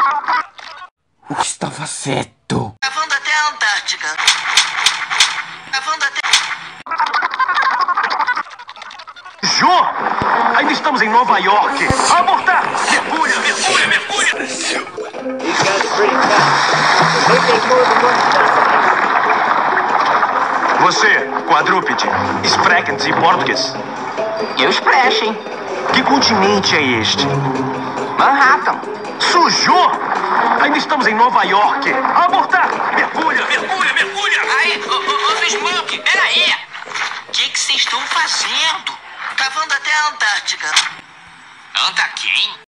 O que está fazendo? Levando até a Antártica. Levando até... Jô! Ainda estamos em Nova York! Abortar! Mergulha, mergulha, mergulha! Você, quadrúpede, sprechen-se em português? Eu sprechen. Que continente é este? Manhattan. Sujou! Ainda estamos em Nova York! Abortar! Mergulha, mergulha, mergulha! Aí, ô Smoke, peraí. O que vocês estão fazendo? Cavando até a Antártica. Anta quem?